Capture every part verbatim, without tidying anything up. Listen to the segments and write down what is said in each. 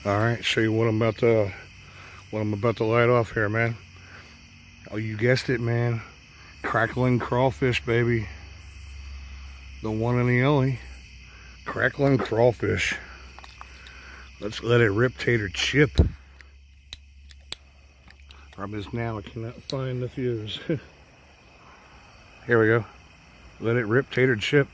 All right, show you what I'm about to what I'm about to light off here, man. Oh, you guessed it, man. Crackling crawfish, baby. The one and the only crackling crawfish. Let's let it rip, tater chip. Problem is now I cannot find the fuse. Here we go. Let it rip, tater chip.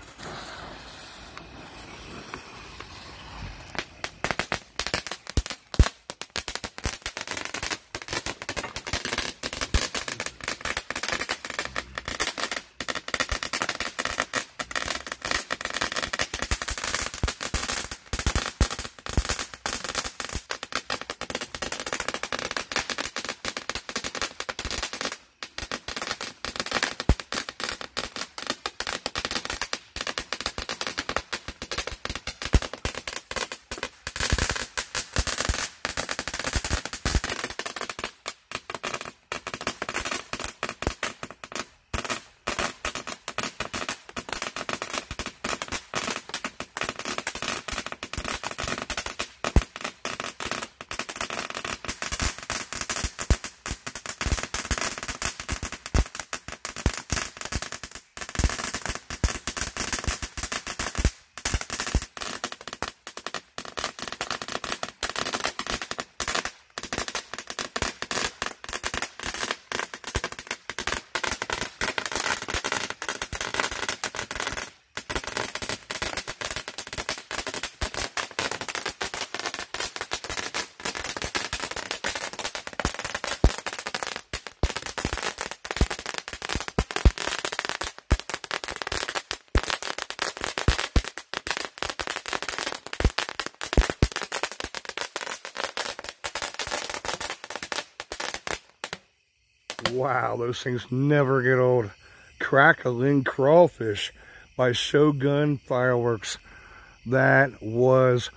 Wow, those things never get old. Crackling Crawfish by Shogun Fireworks. That was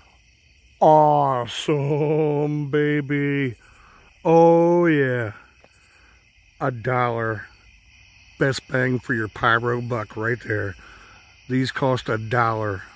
awesome, baby. Oh yeah. A dollar. Best bang for your pyro buck right there. These cost a dollar.